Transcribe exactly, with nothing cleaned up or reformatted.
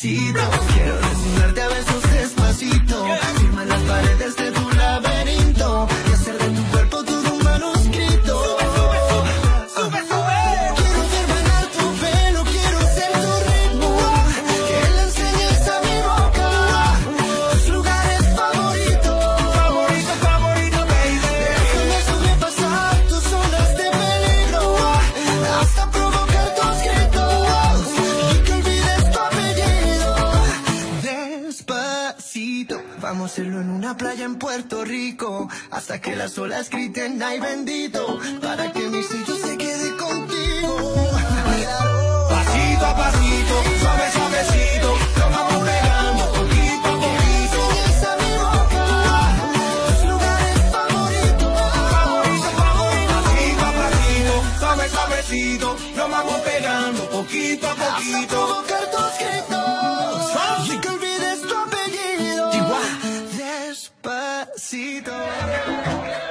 despacito. Quiero desnudarte a besos despacito. Firma las paredes de tu laberinto y hacer de tu cuerpo todo un manuscrito. Sube, sube. Quiero ver bailar tu pelo, quiero ser tu ritmo. Que le enseñes a mi boca tus lugares favoritos. Favorito, favorito, baby. Déjame sobrepasar tus zonas de peligro hasta provocar tus gritos y que olvides tu apellido. Despacito, vamos a hacerlo en una playa en Puerto Rico hasta que las olas griten ay bendito, para que mi sello se quede contigo. Pasito a pasito, suave, suavecito, lo vamos pegando poquito a poquito. Enseñas a mi boca tus lugares favoritos. Favorito, favorito. Pasito a pasito, suave, suavecito, lo vamos pegando poquito a Hasta poquito. provocar tus gritos y que olvides tu apellido. Despacito.